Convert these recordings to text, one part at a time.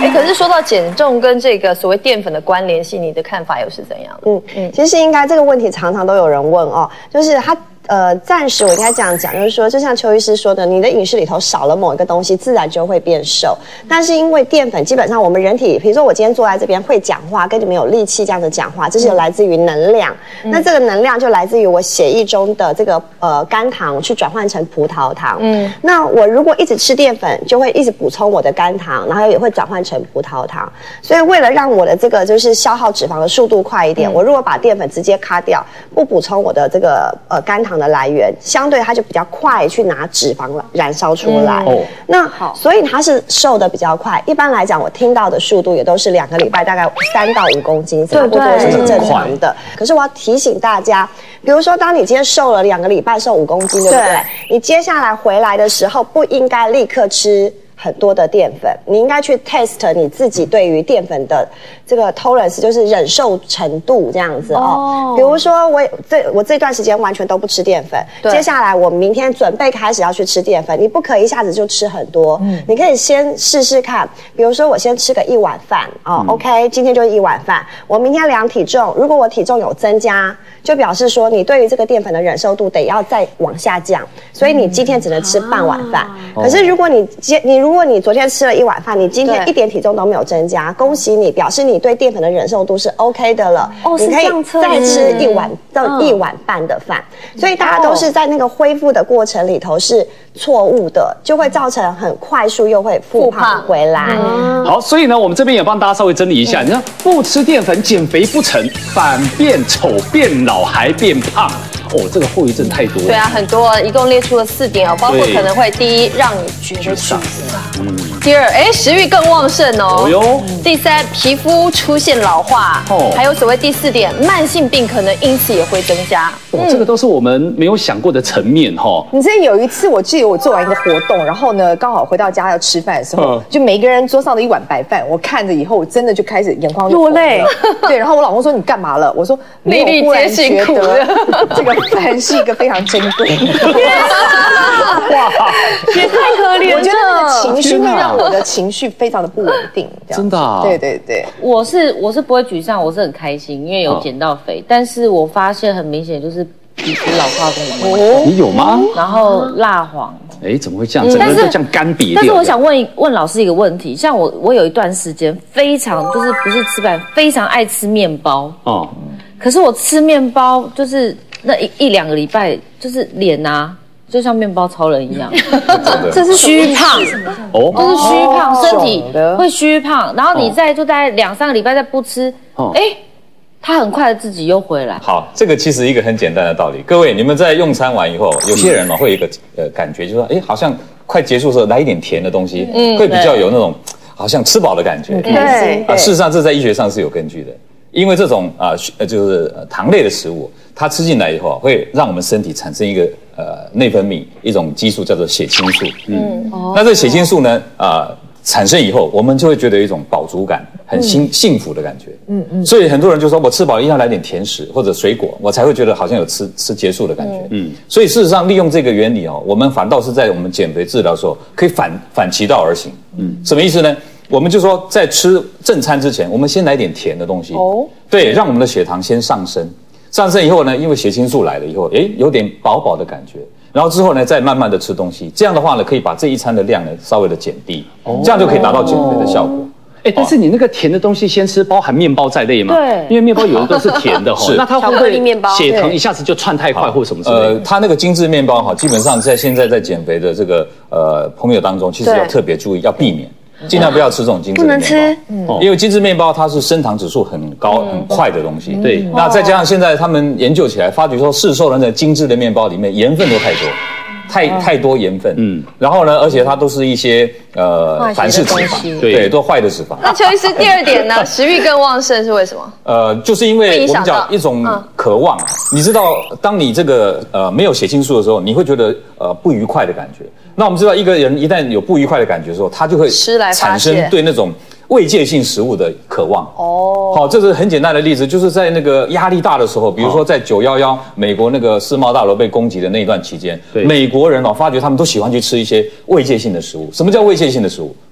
可是说到减重跟这个所谓淀粉的关联性，你的看法又是怎样的？ 其实应该这个问题常常都有人问哦，就是他。暂时我应该这样讲，就是说，就像邱医师说的，你的饮食里头少了某一个东西，自然就会变瘦。但是因为淀粉，基本上我们人体，比如说我今天坐在这边会讲话，跟你们有力气这样子讲话，这是来自于能量。那这个能量就来自于我血液中的这个肝糖去转换成葡萄糖。那我如果一直吃淀粉，就会一直补充我的肝糖，然后也会转换成葡萄糖。所以为了让我的这个就是消耗脂肪的速度快一点，我如果把淀粉直接卡掉，不补充我的这个肝糖的来源，相对它就比较快去拿脂肪燃烧出来。那好，所以它是瘦的比较快。一般来讲，我听到的速度也都是2个礼拜大概3到5公斤，差不多是正常的。可是我要提醒大家，比如说当你今天瘦了2个礼拜，瘦5公斤，对不对？你接下来回来的时候，不应该立刻吃很多的淀粉，你应该去 test 你自己对于淀粉的这个 tolerance， 就是忍受程度这样子哦。比如说我这段时间完全都不吃淀粉，接下来我明天准备开始要去吃淀粉，你不可以一下子就吃很多，你可以先试试看。比如说我先吃个1碗饭哦，OK， 今天就1碗饭，我明天量体重，如果我体重有增加，就表示说你对于这个淀粉的忍受度得要再往下降，所以你今天只能吃半碗饭。可是如果你昨天吃了1碗饭，你今天一点体重都没有增加，恭喜你，表示你对淀粉的忍受度是 OK 的了。你可以再吃1碗到1碗半的饭。所以大家都是在那个恢复的过程里头是错误的，就会造成很快速又会复胖回来。 好，所以呢，我们这边也帮大家稍微整理一下。你看，不吃淀粉减肥不成，反变丑、变老还变胖。这个后遗症太多了。 对啊，很多，一共列出了4点哦，包括可能会第一，让你觉得沮丧；第2，食欲更旺盛哦。第3，皮肤出现老化。还有所谓第4点，慢性病可能因此也会增加。 这个都是我们没有想过的层面哈。 你知道有一次，我记得我做完一个活动，然后呢，刚好回到家要吃饭的时候，就每一个人桌上的1碗白饭，我看着以后，我真的就开始眼眶落泪。对，然后我老公说你干嘛了？我说粒粒皆辛苦的这个饭是一个非常珍贵。 哇， 也太可怜了。 我觉得那个情绪会让我的情绪非常的不稳定。 真的啊？ 对对对， 我是不会沮丧，我是很开心，因为有减到肥。但是我发现很明显就是皮肤老化跟你有吗？ 然后蜡黄。 怎么会这样？整个人都像干瘪掉。 但是我想问老师一个问题，像我有一段时间非常就是不是吃饭，非常爱吃面包。可是我吃面包就是那1、2个礼拜，就是脸啊，就像面包超人一样，这是虚胖，就是虚胖，身体会虚胖，然后你就大概2、3个礼拜再不吃，它很快的自己又回来。 好，这个其实一个很简单的道理，各位你们在用餐完以后，有些人会有一个感觉，就是说，好像快结束的时候来一点甜的东西，会比较有那种好像吃饱的感觉。 对， 事实上这在医学上是有根据的。因为这种就是糖类的食物，它吃进来以后会让我们身体产生一个内分泌一种激素叫做血清素。那这血清素呢产生以后，我们就会觉得有一种饱足感，很幸福的感觉。所以很多人就说我吃饱了一定要来点甜食或者水果，我才会觉得好像有吃结束的感觉。所以事实上利用这个原理我们反倒是在我们减肥治疗的时候可以反其道而行。什么意思呢？我们就说，在吃正餐之前，我们先来点甜的东西，对，让我们的血糖先上升。上升以后呢，因为血清素来了以后，有点饱的感觉。然后之后呢，再慢慢的吃东西，这样的话呢，可以把这一餐的量呢稍微的减低，这样就可以达到减肥的效果。 但是你那个甜的东西先吃，包含面包在内吗？ 对， 因为面包有的都是甜的是， 那它会不会血糖一下子就窜太快或什么之类的？ 它那个精致面包基本上现在在减肥的这个朋友当中，其实要特别注意，要避免。尽量不要吃这种精致的面包，因为精致面包它是升糖指数很高、很快的东西。对，那再加上现在他们研究起来，发觉说市售的那精致的面包里面盐分都太多，太多盐分。然后呢，而且它都是一些反式脂肪，对，都坏的脂肪。 那邱医师第2点呢？食欲更旺盛是为什么？ 就是因为我们讲一种渴望。你知道，当你这个没有血清素的时候，你会觉得不愉快的感觉。那我们知道，一个人一旦有不愉快的感觉的时候，他就会产生对那种慰藉性食物的渴望。好，这是很简单的例子，就是在那个压力大的时候，比如说在911美国那个世贸大楼被攻击的那一段期间，美国人发觉他们都喜欢去吃一些慰藉性的食物。什么叫慰藉性的食物？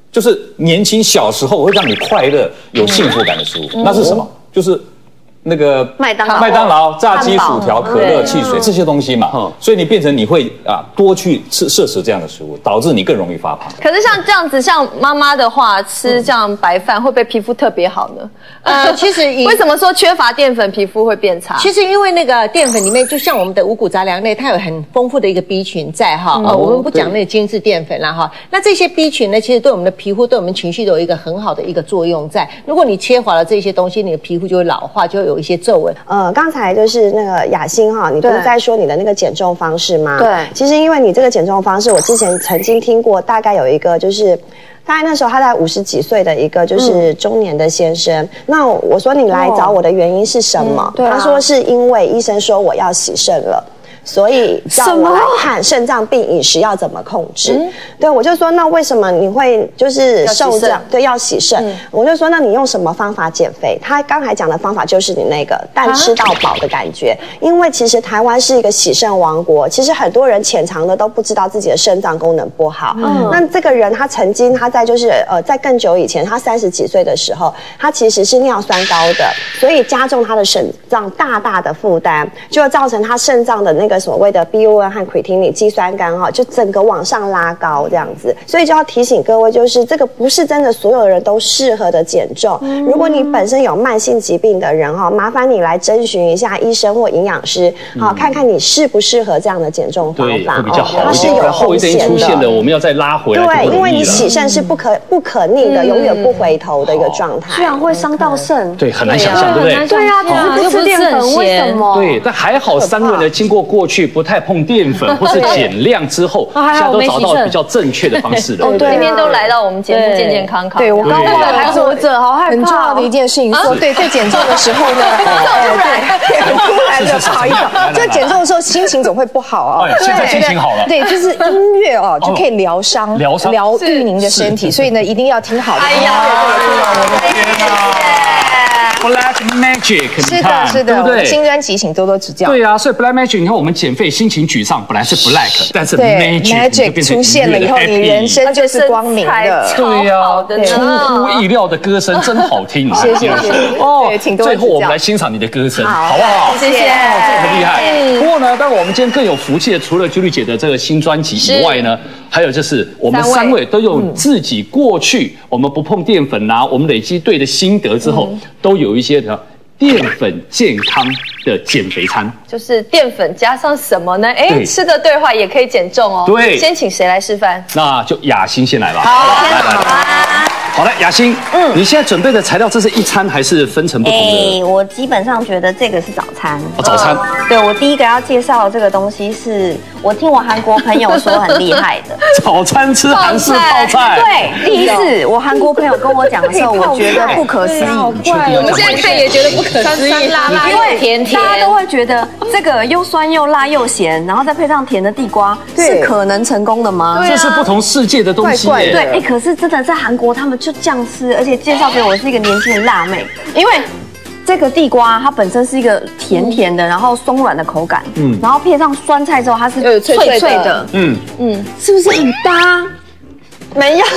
就是年轻小时候会让你快乐、有幸福感的食物。那是什么？就是那个麦当劳、 炸鸡、薯条、可乐、汽水这些东西嘛。所以你变成你会多去摄食这样的食物，导致你更容易发胖。 可是像这样子，像妈妈的话，吃这样白饭会不会皮肤特别好呢？ 其实为什么说缺乏淀粉皮肤会变差？ 其实因为那个淀粉里面，就像我们的五谷杂粮类，它有很丰富的一个 B 群在哈。我们不讲那个精致淀粉啦哈。那这些 B 群呢，其实对我们的皮肤、对我们情绪都有一个很好的一个作用在。如果你缺乏了这些东西，你的皮肤就会老化，就会有一些皱纹。 刚才就是那个雅欣哈，你不是在说你的那个减重方式吗？ 对， 其实因为你这个减重方式，我之前曾经听过，大概有一个就是。大概那时候他在50几岁的一个就是中年的先生，那我说你来找我的原因是什么？他说是因为医生说我要洗肾了。所以叫我来看肾脏病饮食要怎么控制。对，我就说那为什么你会就是受这样？对，要洗肾。我就说那你用什么方法减肥？他刚才讲的方法就是你那个但吃到饱的感觉。因为其实台湾是一个洗肾王国，其实很多人潜藏的都不知道自己的肾脏功能不好。那这个人他曾经他在就是在更久以前，他30几岁的时候，他其实是尿酸高的，所以加重他的肾脏大大的负担，就会造成他肾脏的那个所谓的 BUN 和 creatinine 肌酸酐哈，就整个往上拉高这样子，所以就要提醒各位，就是这个不是真的所有人都适合的减重。如果你本身有慢性疾病的人哈，麻烦你来征询一下医生或营养师，好看看你适不适合这样的减重方法， 会比较好它是有后遗症一出现的，我们要再拉回来。 对，因为你洗肾是不可逆的，永远不回头的一个状态， 居然会伤到肾， 对，很难想象，对不对？ 对啊，只是不吃淀粉，为什么？ 对，但还好3位呢，经过过去不太碰淀粉或是减量之后，现在都找到比较正确的方式了。 对，今天都来到我们节目健健康康。 对，我刚忘了还活着，好害怕。很重要的一件事情说，对，在减重的时候呢，很突然的，不好意思，在减重的时候心情总会不好啊。 现在心情好了。 对，就是音乐哦，就可以疗伤、疗愈您的身体，所以呢，一定要听好的。 哎呀，我的天哪！ Black Magic， 是的，对不对？新专辑请多多指教。 对啊，所以 Black Magic， 你看我们减肥心情沮丧，本来是 Black， 但是 Magic 出现了以后，你人生就是光明的。 对呀，出乎意料的歌声真好听。 谢谢哦，请多多指教。 最后我们来欣赏你的歌声，好不好？ 谢谢， 很厉害。不过呢，当然我们今天更有福气的，除了 Julie 姐的这个新专辑以外呢，还有就是我们3位都用自己过去我们不碰淀粉啊，我们累积对的心得之后，都有一些的淀粉健康的减肥餐， 就是淀粉加上什么呢？哎，吃的对的话也可以减重哦。 对， 先请谁来示范？ 那就雅欣先来吧。 好， 来。好了，雅欣，你现在准备的材料，这是一餐还是分成不同的？ 我基本上觉得这个是早餐。 早餐。 对，我第一个要介绍的这个东西是我听我韩国朋友说很厉害的。 早餐吃韩式泡菜。 对，第一次我韩国朋友跟我讲的时候，我觉得不可思议。 我们现在看也觉得不可思议， 因为大家都会觉得这个又酸又辣又咸，然后再配上甜的地瓜，是可能成功的吗？ 这是不同世界的东西。 对，可是真的在韩国他们就这样吃，而且介绍给我是一个年轻的辣妹，因为这个地瓜它本身是一有甜甜的，然后松软的口感，然后配上酸菜之后，它是脆脆的，是不是很搭？ 没有，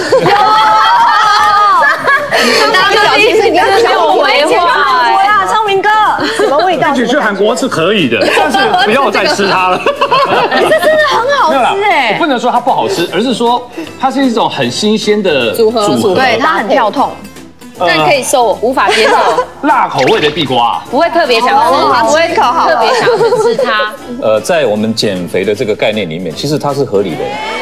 大家表情是你要讲我以前去韩国啦，昌明哥， 什么味道？ 一起去韩国是可以的，但是不要再吃它了。 这真的很好吃哎！ 我不能说它不好吃，而是说它是一种很新鲜的组合， 对，它很跳痛。 但可以受，无法接受辣口味的地瓜， 不会特别想吃， 不会特别想吃它。 在我们减肥的这个概念里面，其实它是合理的。